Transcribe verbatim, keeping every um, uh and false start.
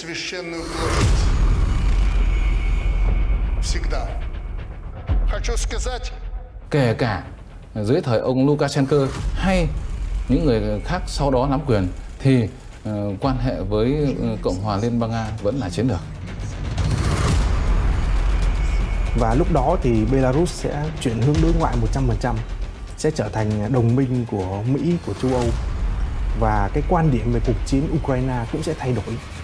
Священную площадь. Всегда. Хочу сказать. Kể cả dưới thời ông Lukashenko hay những người khác sau đó nắm quyền thì uh, quan hệ với uh, Cộng hòa Liên bang Nga vẫn là chiến lược. Và lúc đó thì Belarus sẽ chuyển hướng đối ngoại một trăm phần trăm, sẽ trở thành đồng minh của Mỹ, của châu Âu. Và cái quan điểm về cuộc chiến Ukraine cũng sẽ thay đổi.